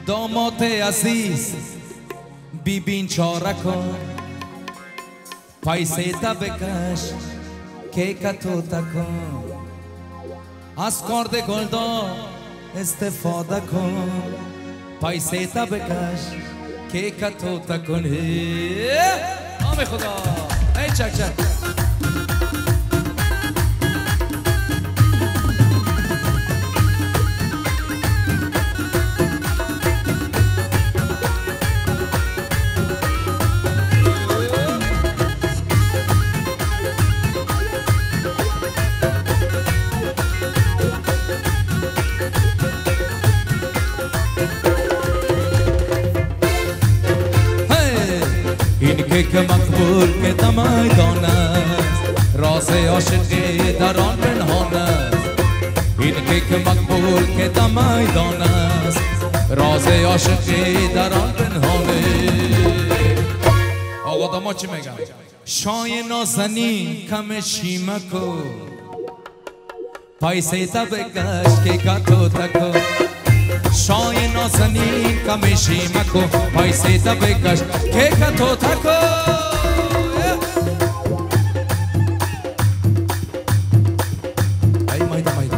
داماد عزیز بیبین چاره کن پیسه تا بکش کیک تو تکن از کارد گلدان استفاده کن پیسه تا بکش کیک تو تکن نام خدا ای چک چک که مقبول که دمای دانست راز عاشقی در آن پنهان است این که مقبول که دمای دانست راز عاشقی در آن پنهان آقا داما چی میگم شای نازنین کم شیمکو پیسه تا بکش که کتو تکو شای نازنین کمیشی مکو پیسه تا بکش که کتو تکو ای مایده مایده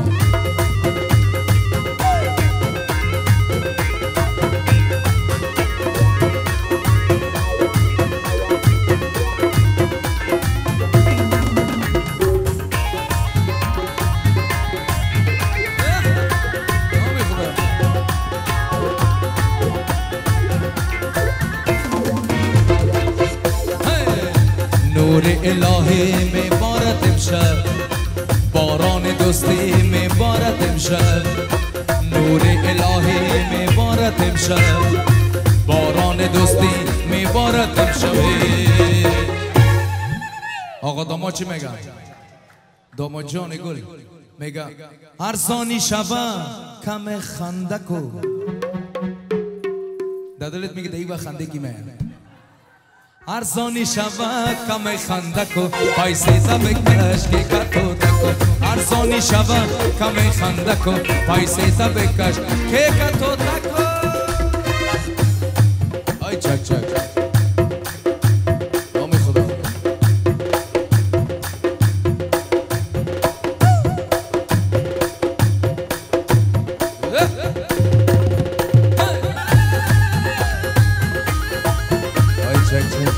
نور الهی میبارد امشب باران دوستی میبارد امشب نور الهی میبارد امشب باران دوستی میبارد امشب آقا داماد چی میگم داماد جان گل میگم ارزانی شبه کم خنده کو دادلت میگه دیگه خنده کی من ارزانی شوه کم خنده کو پیسه تا بکش که کتو تکو ارزانی شوه کم خنده کو پیسه تا بکش که کتو تکو آی چک چک نام خدا آی چک چک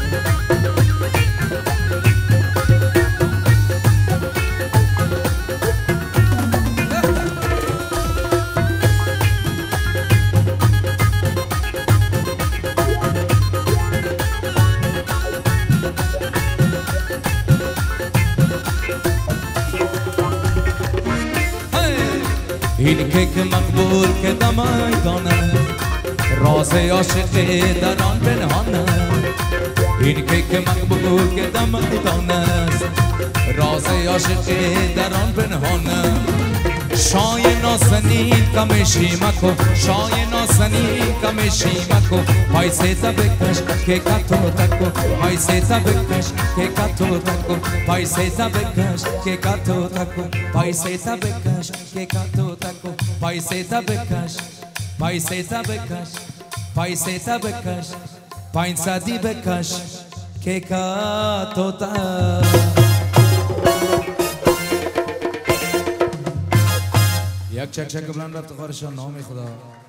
این که مقبول که دمای دانه راز عاشقی در آن پنهان این که مقبول که دمای دانه راز عاشقی در آن پنهان شای نازنین کمیشی مکو شای نازنین کمیشی مکو پیسه تا بکش که کتو تکو پیسه تا بکش که کتو تکو پیسه تا بکش که کتو تکو پیسه تا بکش که کتو تکو پیسه تا بکش پیسه تا بکش پیسه تا بکش پیسه بکش که کتو تکو یک چک چک بلند رفت خارشان نام خدا